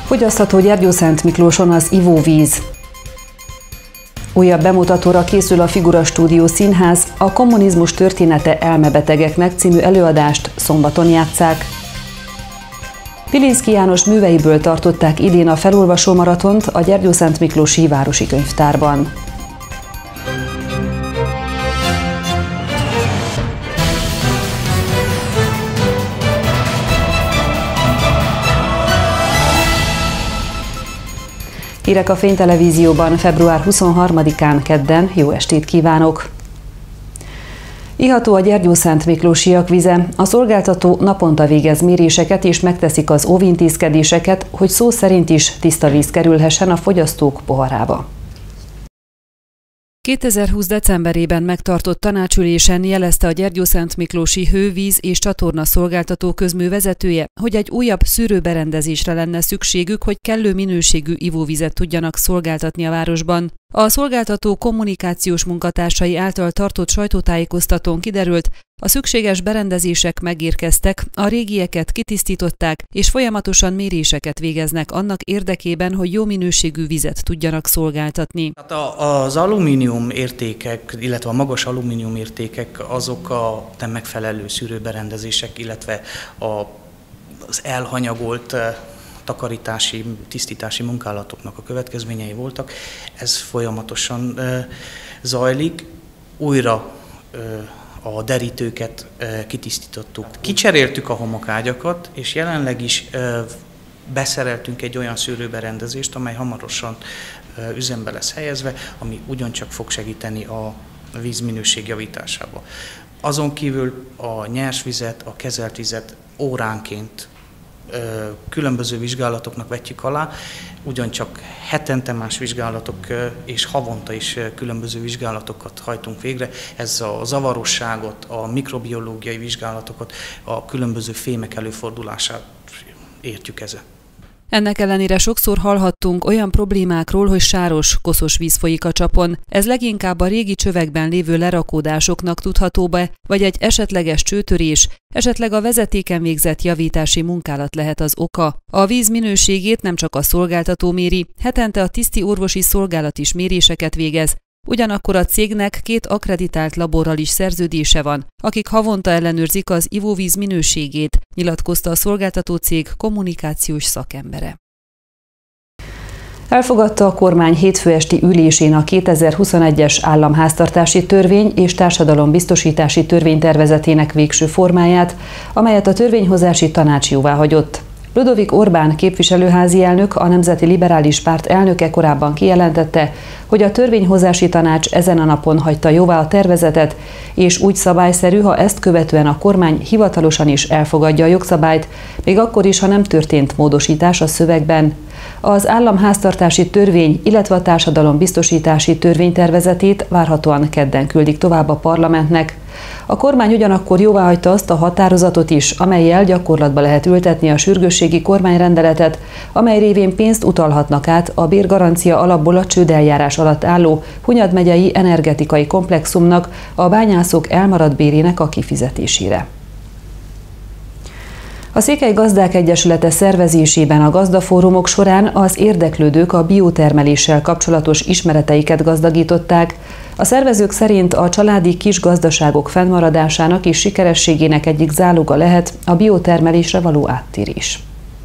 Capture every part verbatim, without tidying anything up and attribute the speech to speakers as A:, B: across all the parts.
A: Fogyasztható Gyergyószentmiklóson az ivóvíz. Újabb bemutatóra készül a Figura Stúdió Színház, a Kommunizmus története elmebetegeknek című előadást szombaton játsszák. Pilinszky János műveiből tartották idén a felolvasó maratont a Gyergyószentmiklósi Városi Könyvtárban. Hírek a Fénytelevízióban február huszonharmadikán kedden, jó estét kívánok! Iható a gyergyószentmiklósiak vize, a szolgáltató naponta végez méréseket és megteszik az óvintézkedéseket, hogy szó szerint is tiszta víz kerülhessen a fogyasztók poharába. kétezer-húsz decemberében megtartott tanácsülésen jelezte a Gyergyószentmiklósi Hővíz és Csatorna Szolgáltató Közmű vezetője, hogy egy újabb szűrőberendezésre lenne szükségük, hogy kellő minőségű ivóvizet tudjanak szolgáltatni a városban. A szolgáltató kommunikációs munkatársai által tartott sajtótájékoztatón kiderült, a szükséges berendezések megérkeztek, a régieket kitisztították, és folyamatosan méréseket végeznek annak érdekében, hogy jó minőségű vizet tudjanak szolgáltatni.
B: Hát az alumínium értékek, illetve a magas alumínium értékek azok a nem megfelelő szűrőberendezések, illetve az elhanyagolt takarítási, tisztítási munkálatoknak a következményei voltak. Ez folyamatosan zajlik. Újra a derítőket kitisztítottuk. Kicseréltük a homokágyakat, és jelenleg is beszereltünk egy olyan szűrőberendezést, amely hamarosan üzembe lesz helyezve, ami ugyancsak fog segíteni a vízminőség javításába. Azon kívül a nyers vizet, a kezelt vizet óránként különböző vizsgálatoknak vetjük alá, ugyancsak hetente más vizsgálatok és havonta is különböző vizsgálatokat hajtunk végre. Ez a zavarosságot, a mikrobiológiai vizsgálatokat, a különböző fémek előfordulását értjük ezzel.
A: Ennek ellenére sokszor hallhattunk olyan problémákról, hogy sáros, koszos víz folyik a csapon. Ez leginkább a régi csövekben lévő lerakódásoknak tudható be, vagy egy esetleges csőtörés, esetleg a vezetéken végzett javítási munkálat lehet az oka. A víz minőségét nem csak a szolgáltató méri, hetente a tiszti orvosi szolgálat is méréseket végez, ugyanakkor a cégnek két akkreditált laborral is szerződése van, akik havonta ellenőrzik az ivóvíz minőségét, nyilatkozta a szolgáltató cég kommunikációs szakembere. Elfogadta a kormány hétfő esti ülésén a kétezer-huszonegyes államháztartási törvény és társadalombiztosítási törvénytervezetének végső formáját, amelyet a törvényhozási tanács jóváhagyott. Ludovik Orbán képviselőházi elnök, a Nemzeti Liberális Párt elnöke korábban kijelentette, hogy a törvényhozási tanács ezen a napon hagyta jóvá a tervezetet, és úgy szabályszerű, ha ezt követően a kormány hivatalosan is elfogadja a jogszabályt, még akkor is, ha nem történt módosítás a szövegben. Az államháztartási törvény, illetve a társadalombiztosítási törvénytervezetét várhatóan kedden küldik tovább a parlamentnek. A kormány ugyanakkor jóváhagyta azt a határozatot is, amellyel gyakorlatba lehet ültetni a sürgősségi kormányrendeletet, amely révén pénzt utalhatnak át a bérgarancia alapból a csődeljárás alatt álló Hunyad megyei energetikai komplexumnak a bányászok elmaradt bérének a kifizetésére. A Székely Gazdák Egyesülete szervezésében a gazdafórumok során az érdeklődők a biotermeléssel kapcsolatos ismereteiket gazdagították. A szervezők szerint a családi kis gazdaságok fennmaradásának és sikerességének egyik záloga lehet a biotermelésre való áttérés.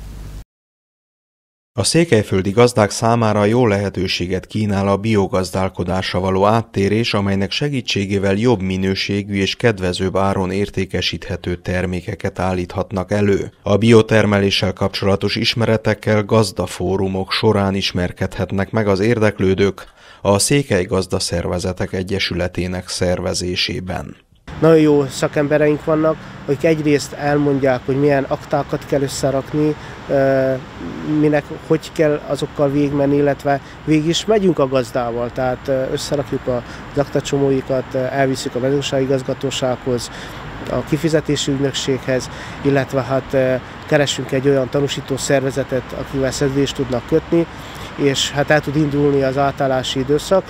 C: A székelyföldi gazdák számára jó lehetőséget kínál a biogazdálkodásra való áttérés, amelynek segítségével jobb minőségű és kedvezőbb áron értékesíthető termékeket állíthatnak elő. A biotermeléssel kapcsolatos ismeretekkel gazdafórumok során ismerkedhetnek meg az érdeklődők a Székely Gazdaszervezetek Egyesületének szervezésében.
D: Nagyon jó szakembereink vannak, akik egyrészt elmondják, hogy milyen aktákat kell összerakni, minek, hogy kell azokkal végigmenni, illetve végig is megyünk a gazdával, tehát összerakjuk az aktacsomóikat, elviszük a mezőgazdasági igazgatósághoz, a kifizetési ügynökséghez, illetve hát keresünk egy olyan tanúsító szervezetet, akivel szerződést tudnak kötni, és hát el tud indulni az átállási időszak.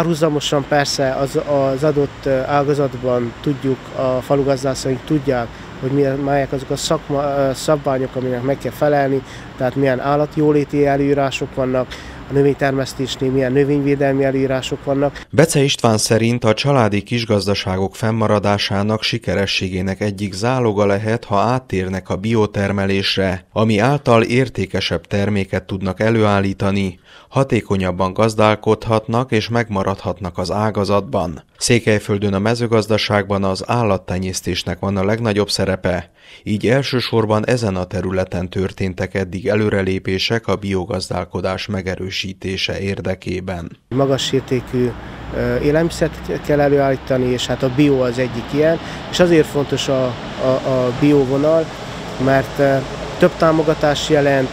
D: Párhuzamosan persze az, az adott ágazatban tudjuk, a falugazdászaink tudják, hogy milyen, melyek azok a szakma, szabványok, aminek meg kell felelni, tehát milyen állatjóléti előírások vannak, a növénytermesztésnél milyen növényvédelmi előírások vannak.
C: Bece István szerint a családi kisgazdaságok fennmaradásának sikerességének egyik záloga lehet, ha áttérnek a biotermelésre, ami által értékesebb terméket tudnak előállítani, hatékonyabban gazdálkodhatnak és megmaradhatnak az ágazatban. Székelyföldön a mezőgazdaságban az állattenyésztésnek van a legnagyobb szerepe, így elsősorban ezen a területen történtek eddig előrelépések a biogazdálkodás megerősítése érdekében.
D: Magas értékű élelmiszert kell előállítani, és hát a bio az egyik ilyen, és azért fontos a, a, a biovonal, mert több támogatás jelent,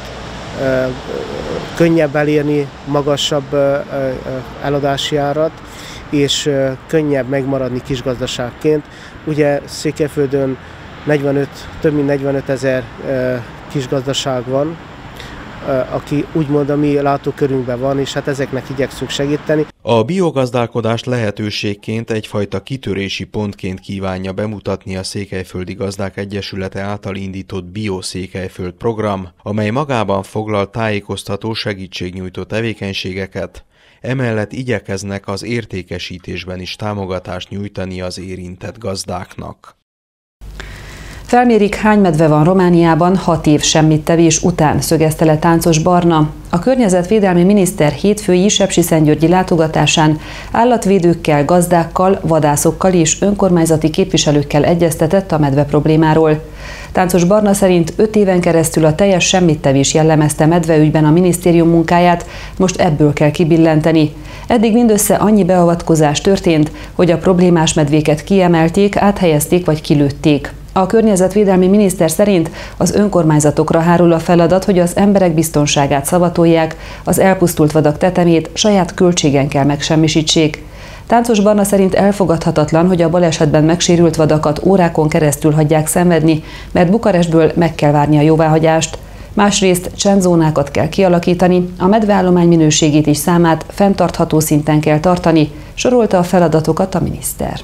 D: könnyebb elérni magasabb eladási árat, és könnyebb megmaradni kisgazdaságként. Ugye Székelyföldön negyvenöt, több mint negyvenöt ezer kisgazdaság van, aki úgymond a mi látókörünkben van, és hát ezeknek igyekszünk segíteni.
C: A biogazdálkodást lehetőségként egyfajta kitörési pontként kívánja bemutatni a Székelyföldi Gazdák Egyesülete által indított Bio Székelyföld program, amely magában foglal tájékoztató segítségnyújtó tevékenységeket, emellett igyekeznek az értékesítésben is támogatást nyújtani az érintett gazdáknak.
A: Felmérik, hány medve van Romániában hat év semmittevés után, szögezte le Táncos Barna. A környezetvédelmi miniszter hétfői sepsiszentgyörgyi látogatásán állatvédőkkel, gazdákkal, vadászokkal és önkormányzati képviselőkkel egyeztetett a medve problémáról. Táncos Barna szerint öt éven keresztül a teljes semmittevés jellemezte medveügyben a minisztérium munkáját, most ebből kell kibillenteni. Eddig mindössze annyi beavatkozás történt, hogy a problémás medvéket kiemelték, áthelyezték vagy kilőtték. A környezetvédelmi miniszter szerint az önkormányzatokra hárul a feladat, hogy az emberek biztonságát szavatolják, az elpusztult vadak tetemét saját költségen kell megsemmisítsék. Táncos Barna szerint elfogadhatatlan, hogy a balesetben megsérült vadakat órákon keresztül hagyják szenvedni, mert Bukarestből meg kell várni a jóváhagyást. Másrészt csendzónákat kell kialakítani, a medveállomány minőségét és számát fenntartható szinten kell tartani, sorolta a feladatokat a miniszter.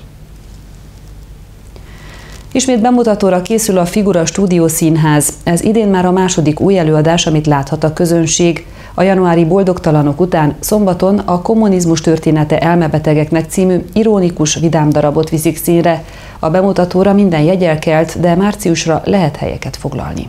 A: Ismét bemutatóra készül a Figura Stúdió Színház. Ez idén már a második új előadás, amit láthat a közönség. A januári Boldogtalanok után szombaton a Kommunizmus története elmebetegeknek című ironikus vidám darabot viszik színre. A bemutatóra minden jegy elkelt, de márciusra lehet helyeket foglalni.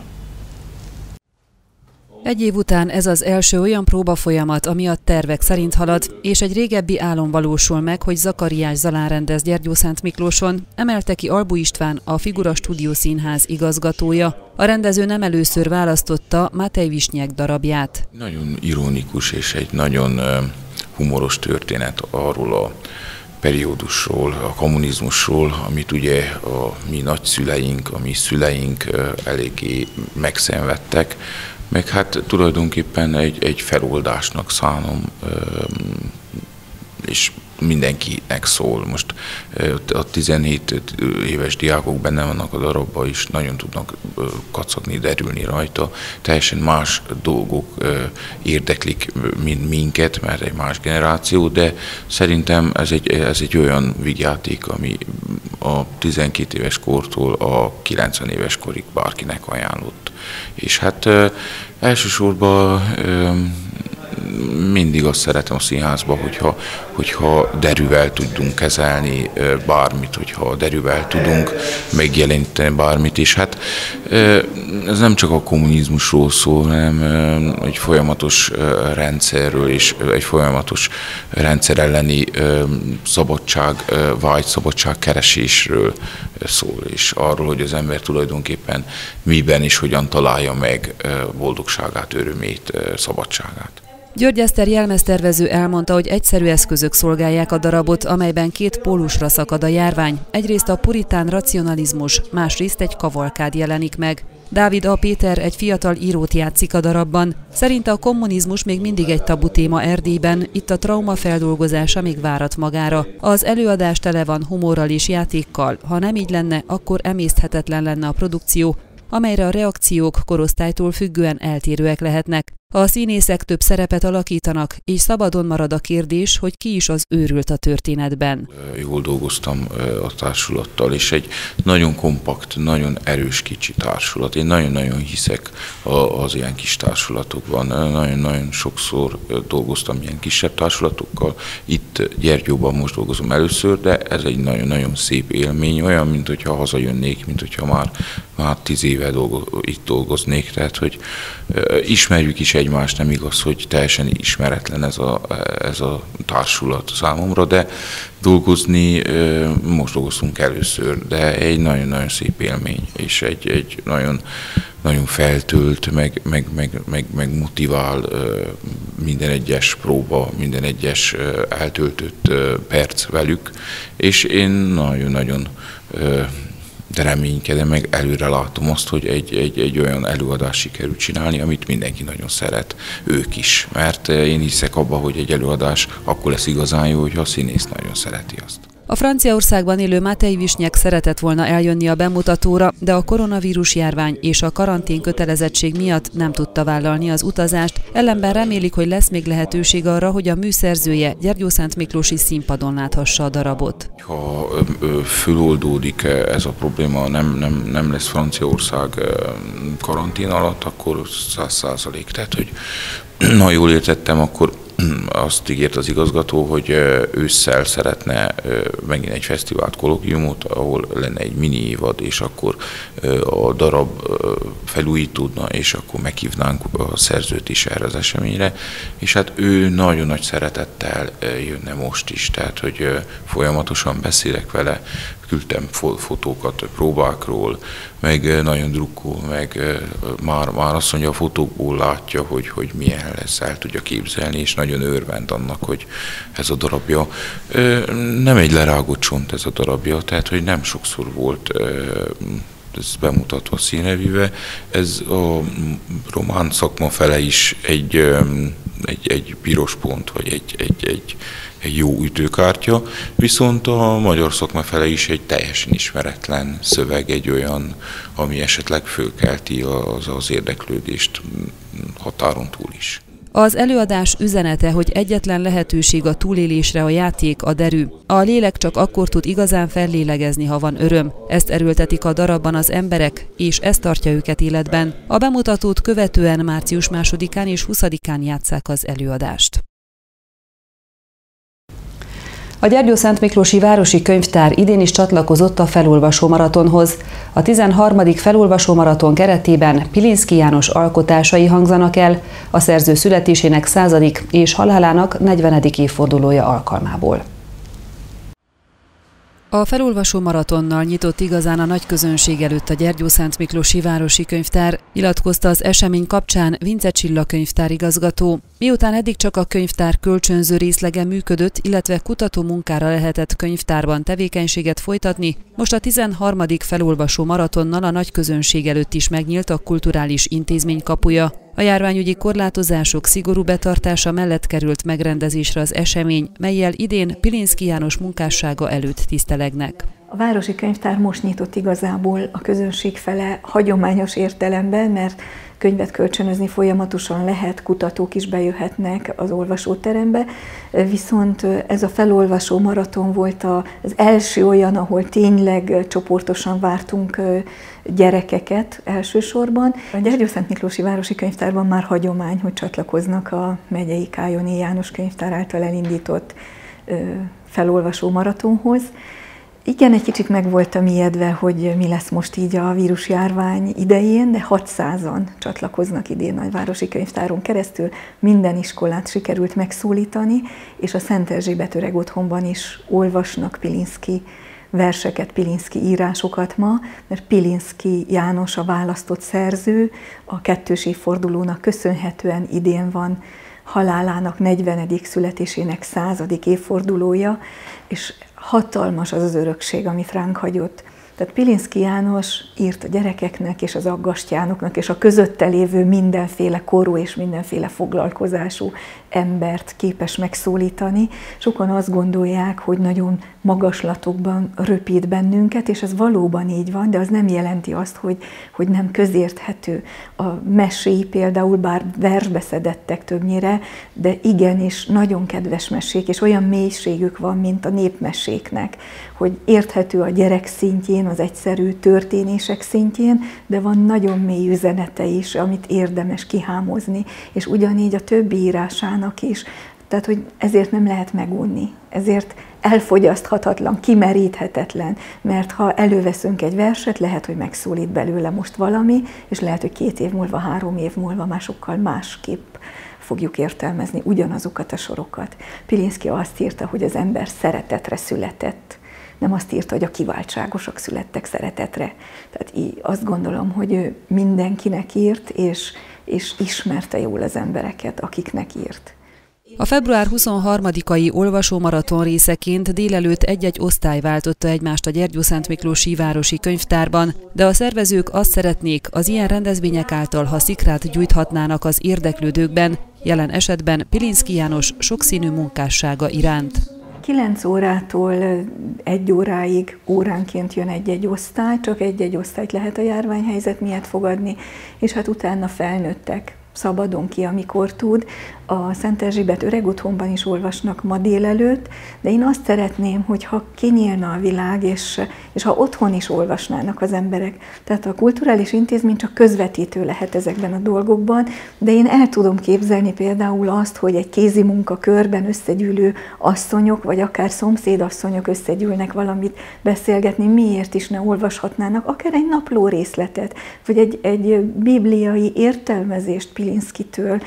A: Egy év után ez az első olyan próbafolyamat, ami a tervek szerint halad, és egy régebbi álom valósul meg, hogy Zakariás Zalán rendez Gyergyószent Miklóson, emelte ki Albu István, a Figura Stúdió Színház igazgatója. A rendező nem először választotta Matej Visnyek darabját.
E: Nagyon ironikus és egy nagyon humoros történet arról a periódusról, a kommunizmusról, amit ugye a mi nagyszüleink, a mi szüleink eléggé megszenvedtek, meg hát tulajdonképpen egy, egy feloldásnak szánom, és mindenkinek szól. Most a tizenhét éves diákok benne vannak a darabban, és nagyon tudnak kacagni, derülni rajta. Teljesen más dolgok érdeklik, mint minket, mert egy más generáció, de szerintem ez egy, ez egy olyan vígjáték, ami a tizenkét éves kortól a kilencven éves korig bárkinek ajánlott. És hát elsősorban mindig azt szeretem a színházban, hogyha, hogyha derűvel tudunk kezelni bármit, hogyha derűvel tudunk megjeleníteni bármit, és hát ez nem csak a kommunizmusról szól, hanem egy folyamatos rendszerről és egy folyamatos rendszer elleni szabadság, vágy szabadság keresésről szól, és arról, hogy az ember tulajdonképpen miben és hogyan találja meg boldogságát, örömét, szabadságát.
A: György Eszter jelmeztervező elmondta, hogy egyszerű eszközök szolgálják a darabot, amelyben két pólusra szakad a járvány. Egyrészt a puritán racionalizmus, másrészt egy kavalkád jelenik meg. Dávid A. Péter egy fiatal írót játszik a darabban. Szerinte a kommunizmus még mindig egy tabu téma Erdélyben, itt a trauma feldolgozása még várat magára. Az előadás tele van humorral és játékkal, ha nem így lenne, akkor emészthetetlen lenne a produkció, amelyre a reakciók korosztálytól függően eltérőek lehetnek. A színészek több szerepet alakítanak, és szabadon marad a kérdés, hogy ki is az őrült a történetben.
E: Jól dolgoztam a társulattal, és egy nagyon kompakt, nagyon erős kicsi társulat. Én nagyon-nagyon hiszek az ilyen kis társulatokban. Nagyon-nagyon sokszor dolgoztam ilyen kisebb társulatokkal. Itt Gyergyóban most dolgozom először, de ez egy nagyon-nagyon szép élmény, olyan, mint hogyha hazajönnék, mint hogyha már, már tíz éve dolgo, itt dolgoznék. Tehát, hogy ismerjük is egymást, nem igaz, hogy teljesen ismeretlen ez a, ez a társulat számomra, de dolgozni most dolgoztunk először, de egy nagyon-nagyon szép élmény, és egy, egy nagyon, nagyon feltölt, meg, meg, meg, meg, meg motivál minden egyes próba, minden egyes eltöltött perc velük, és én nagyon-nagyon de reménykedem, meg előre látom azt, hogy egy, egy, egy olyan előadást sikerült csinálni, amit mindenki nagyon szeret, ők is. Mert én hiszek abba, hogy egy előadás akkor lesz igazán jó, hogyha a színész nagyon szereti azt.
A: A Franciaországban élő Matej Visnyek szeretett volna eljönni a bemutatóra, de a koronavírus járvány és a karantén kötelezettség miatt nem tudta vállalni az utazást, ellenben remélik, hogy lesz még lehetőség arra, hogy a műszerzője Gyergyószentmiklósi színpadon láthassa a darabot.
E: Ha föloldódik ez a probléma, nem, nem, nem lesz Franciaország karantén alatt, akkor száz százalék. Tehát, hogy ha jól értettem, akkor azt ígért az igazgató, hogy ősszel szeretne megint egy fesztivált, kolokviumot, ahol lenne egy mini évad, és akkor a darab felújítódna, és akkor meghívnánk a szerzőt is erre az eseményre. És hát ő nagyon nagy szeretettel jönne most is, tehát hogy folyamatosan beszélek vele, küldtem fotókat próbákról, meg nagyon drukkol, meg már, már azt mondja, a fotókból látja, hogy, hogy milyen lesz, el tudja képzelni, és nagyon örvend annak, hogy ez a darabja. Nem egy lerágott csont ez a darabja, tehát hogy nem sokszor volt ez bemutatva színrevive. Ez a román szakma fele is egy, egy, egy piros pont, vagy egy, egy, egy, egy jó ütőkártya, viszont a magyar szakma fele is egy teljesen ismeretlen szöveg, egy olyan, ami esetleg fölkelti az, az érdeklődést határon túl is.
A: Az előadás üzenete, hogy egyetlen lehetőség a túlélésre a játék, a derű. A lélek csak akkor tud igazán fellélegezni, ha van öröm. Ezt erőltetik a darabban az emberek, és ez tartja őket életben. A bemutatót követően március másodikán és huszadikán játsszák az előadást. A Gyergyószentmiklósi Városi Könyvtár idén is csatlakozott a felolvasó maratonhoz. A tizenharmadik felolvasó maraton keretében Pilinszky János alkotásai hangzanak el a szerző születésének századik és halálának negyvenedik évfordulója alkalmából. A felolvasó maratonnal nyitott igazán a nagy közönség előtt a Gyergyószentmiklósi Városi Könyvtár, nyilatkozta az esemény kapcsán Vince Csilla könyvtárigazgató. Miután eddig csak a könyvtár kölcsönző részlege működött, illetve kutató munkára lehetett könyvtárban tevékenységet folytatni, most a tizenharmadik felolvasó maratonnal a nagy közönség előtt is megnyílt a kulturális intézmény kapuja. A járványügyi korlátozások szigorú betartása mellett került megrendezésre az esemény, mellyel idén Pilinszky János munkássága előtt tisztelegnek.
F: A Városi Könyvtár most nyitott igazából a közönség fele hagyományos értelemben, mert könyvet kölcsönözni folyamatosan lehet, kutatók is bejöhetnek az olvasóterembe, viszont ez a felolvasó maraton volt az első olyan, ahol tényleg csoportosan vártunk gyerekeket elsősorban. A Gyergyószentmiklósi Városi Könyvtárban már hagyomány, hogy csatlakoznak a megyei Kályoni János könyvtár által elindított felolvasó maratonhoz. Igen, egy kicsit meg voltam ijedve, hogy mi lesz most így a vírusjárvány idején, de hatszázan csatlakoznak idén a Városi Könyvtáron keresztül. Minden iskolát sikerült megszólítani, és a Szent Erzsébet Öreg Otthonban is olvasnak Pilinszky verseket, Pilinszky írásokat ma, mert Pilinszky János a választott szerző, a kettős évfordulónak köszönhetően idén van halálának negyvenedik születésének századik évfordulója, és hatalmas az az örökség, amit ránk hagyott. Tehát Pilinszky János írt a gyerekeknek és az aggastyánoknak és a közötte lévő mindenféle korú és mindenféle foglalkozású embert képes megszólítani. Sokan azt gondolják, hogy nagyon magaslatokban röpít bennünket, és ez valóban így van, de az nem jelenti azt, hogy, hogy nem közérthető. A meséi például, bár versbe szedettek többnyire, de igenis nagyon kedves mesék, és olyan mélységük van, mint a népmeséknek, hogy érthető a gyerek szintjén, az egyszerű történések szintjén, de van nagyon mély üzenete is, amit érdemes kihámozni, és ugyanígy a többi írásának is. Tehát, hogy ezért nem lehet megunni, ezért elfogyaszthatatlan, kimeríthetetlen, mert ha előveszünk egy verset, lehet, hogy megszólít belőle most valami, és lehet, hogy két év múlva, három év múlva már sokkal másképp fogjuk értelmezni ugyanazokat a sorokat. Pilinszky azt írta, hogy az ember szeretetre született, nem azt írta, hogy a kiváltságosok születtek szeretetre. Tehát így azt gondolom, hogy ő mindenkinek írt, és, és ismerte jól az embereket, akiknek írt.
A: A február huszonharmadikai olvasómaraton részeként délelőtt egy-egy osztály váltotta egymást a Gyergyószentmiklósi Városi Könyvtárban, de a szervezők azt szeretnék, az ilyen rendezvények által, ha szikrát gyújthatnának az érdeklődőkben, jelen esetben Pilinszky János sokszínű munkássága iránt.
F: kilenc órától egy óráig óránként jön egy-egy osztály, csak egy-egy osztályt lehet a járványhelyzet miatt fogadni, és hát utána felnőttek szabadon ki, amikor tud. A Szent Erzsébet öregotthonban is olvasnak ma délelőtt, de én azt szeretném, hogyha kinyílna a világ, és, és ha otthon is olvasnának az emberek. Tehát a kulturális intézmény csak közvetítő lehet ezekben a dolgokban, de én el tudom képzelni például azt, hogy egy kézi munkakörben összegyűlő asszonyok, vagy akár szomszédasszonyok összegyűlnek valamit beszélgetni, miért is ne olvashatnának, akár egy napló részletet, vagy egy, egy bibliai értelmezést Pilinszkytől,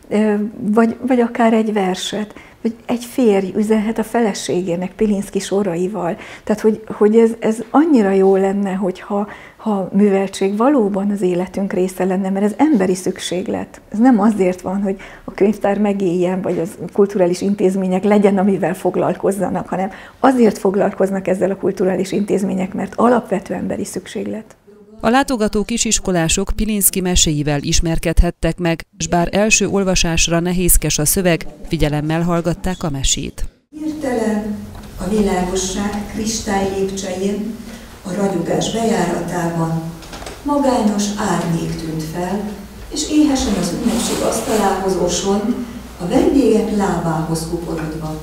F: Vagy, vagy akár egy verset, vagy egy férj üzenhet a feleségének Pilinszky soraival. Tehát, hogy, hogy ez, ez annyira jó lenne, hogyha ha műveltség valóban az életünk része lenne, mert ez emberi szükséglet. Ez nem azért van, hogy a könyvtár megéljen, vagy az kulturális intézmények legyen, amivel foglalkozzanak, hanem azért foglalkoznak ezzel a kulturális intézmények, mert alapvető emberi szükséglet.
A: A látogató kisiskolások Pilinszky meséivel ismerkedhettek meg, s bár első olvasásra nehézkes a szöveg, figyelemmel hallgatták a mesét.
G: Hirtelen a világosság kristály lépcsején, a ragyogás bejáratában magányos árnyék tűnt fel, és éhesen az ünnepség asztalához osont, a vendégek lábához kuporodva.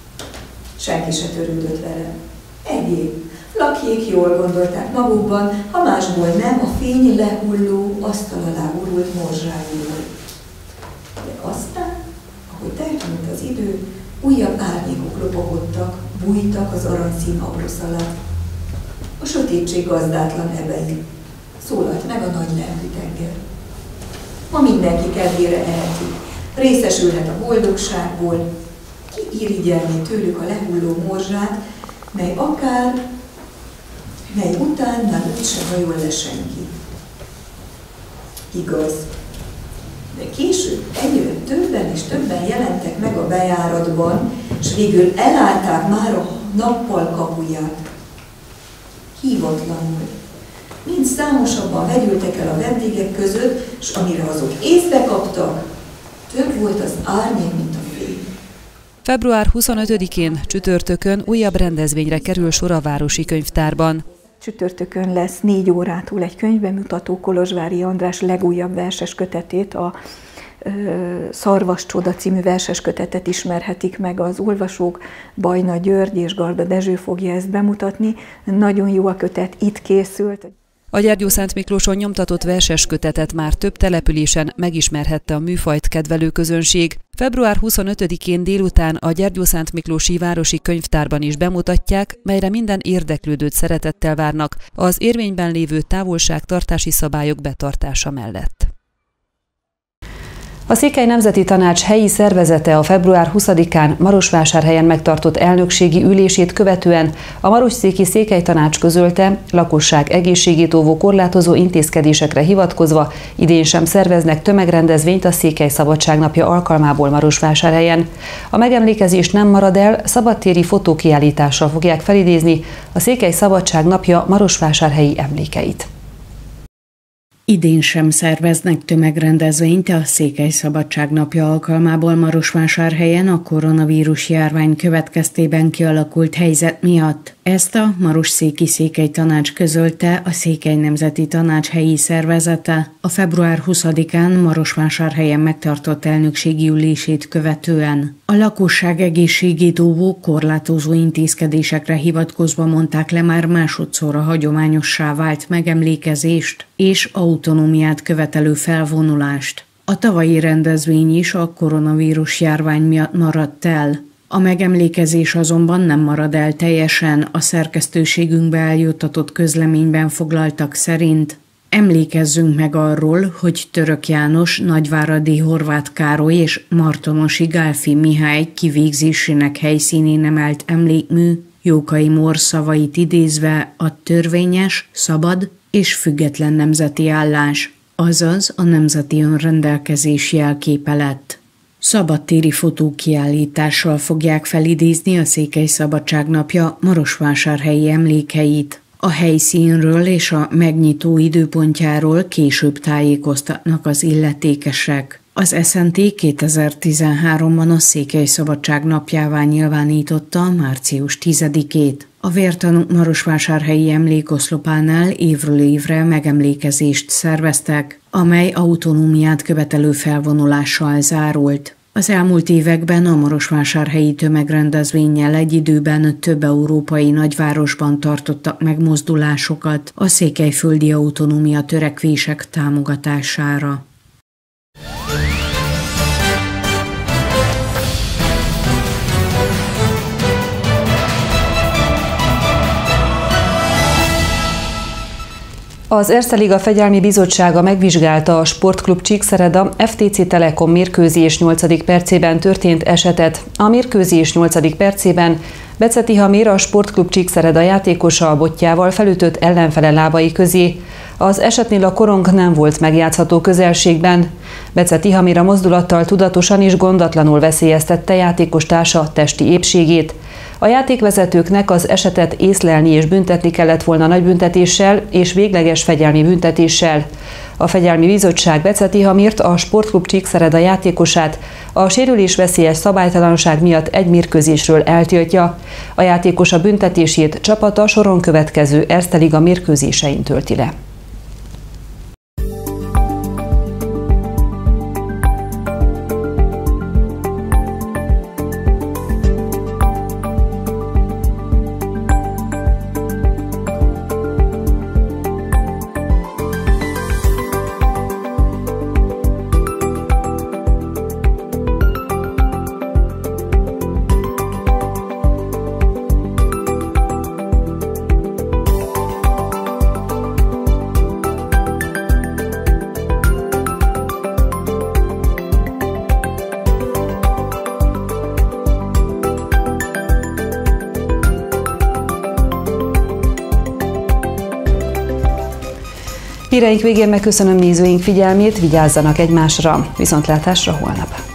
G: Senki se törődött vele. Egyéb. Lakjék, jól gondolták magukban, ha másból nem, a fény lehulló, asztal alá urult morzsájúval. De aztán, ahogy teltelt az idő, újabb árnyékok lopogottak, bújtak az aranyszín abrosz alatt. A sötétség gazdátlan ebei. Szólalt meg a nagy lelkű tenger. Ma mindenki kedvére eheti, részesülhet a boldogságból, ki irigyelni tőlük a lehulló morzsát, mely akár mely után már úgysem hajol le senki. Igaz. De később egyre többen és többen jelentek meg a bejáratban, s végül elállták már a nappal kapuját. Hívatlanul. Mind számosabban vegyültek el a vendégek között, s amire azok észre kaptak, több volt az árnyék, mint a fény.
A: február huszonötödikén csütörtökön újabb rendezvényre kerül sor a Városi Könyvtárban.
F: Csütörtökön lesz négy órától egy könyvbemutató, Kolozsvári András legújabb verses kötetét, a ö, Szarvas Csoda című verses kötetet ismerhetik meg az olvasók. Bajna György és Garda Dezső fogja ezt bemutatni. Nagyon jó a kötet, itt készült.
A: A Gyergyószentmiklóson nyomtatott verses kötetet már több településen megismerhette a műfajt kedvelő közönség. február huszonötödikén délután a Gyergyószentmiklósi Városi Könyvtárban is bemutatják, melyre minden érdeklődőt szeretettel várnak az érvényben lévő távolságtartási szabályok betartása mellett. A Székely Nemzeti Tanács helyi szervezete a február huszadikán Marosvásárhelyen megtartott elnökségi ülését követően a Marosszéki Székely Tanács közölte, lakosság egészségét óvó korlátozó intézkedésekre hivatkozva idén sem szerveznek tömegrendezvényt a Székely Szabadságnapja alkalmából Marosvásárhelyen. A megemlékezés nem marad el, szabadtéri fotókiállítással fogják felidézni a Székely Szabadságnapja marosvásárhelyi emlékeit.
H: Idén sem szerveznek tömegrendezvényt a Székely Szabadság napja alkalmából Marosvásárhelyen a koronavírus járvány következtében kialakult helyzet miatt. Ezt a Marosszéki Székely Tanács közölte, a Székely Nemzeti Tanács helyi szervezete a február huszadikán Marosvásárhelyen megtartott elnökségi ülését követően. A lakosság egészségét óvó korlátozó intézkedésekre hivatkozva mondták le már másodszorra hagyományossá vált megemlékezést és autonómiát követelő felvonulást. A tavalyi rendezvény is a koronavírus járvány miatt maradt el. A megemlékezés azonban nem marad el teljesen, a szerkesztőségünkbe eljuttatott közleményben foglaltak szerint. Emlékezzünk meg arról, hogy Török János, Nagyváradi Horváth Károly és Martonosi Gálfi Mihály kivégzésének helyszínén emelt emlékmű Jókai Mór szavait idézve a törvényes, szabad és független nemzeti állás, azaz a nemzeti önrendelkezés jelképe lett. Szabadtéri fotókiállítással fogják felidézni a Székely Szabadság napja marosvásárhelyi emlékeit. A helyszínről és a megnyitó időpontjáról később tájékoztatnak az illetékesek. Az es en té kétezer-tizenháromban a Székely Szabadság napjává nyilvánította március tizedikét. A vértanúk marosvásárhelyi emlékoszlopánál évről évre megemlékezést szerveztek, amely autonómiát követelő felvonulással zárult. Az elmúlt években a marosvásárhelyi tömegrendezvénnyel egy időben több európai nagyvárosban tartottak megmozdulásokat a székelyföldi autonómia törekvések támogatására.
A: Az Erste Liga Fegyelmi Bizottsága megvizsgálta a Sportklub Csíkszereda ef té cé Telekom mérkőzés nyolcadik percében történt esetet. A mérkőzés nyolcadik percében Bece Tihamir, a Sportklub Csíkszereda játékosa a botjával felütött ellenfele lábai közé. Az esetnél a korong nem volt megjátszható közelségben. Bece Tihamir a mozdulattal tudatosan és gondatlanul veszélyeztette játékos társa testi épségét. A játékvezetőknek az esetet észlelni és büntetni kellett volna nagybüntetéssel és végleges fegyelmi büntetéssel. A Fegyelmi Bizottság Bece Tihamirt, a Sportklub Csíkszereda játékosát a sérülésveszélyes szabálytalanság miatt egy mérkőzésről eltiltja. A játékos a büntetését csapata soron következő Erste Liga mérkőzésein tölti le. Híreink végén megköszönöm nézőink figyelmét, vigyázzanak egymásra, viszontlátásra holnap!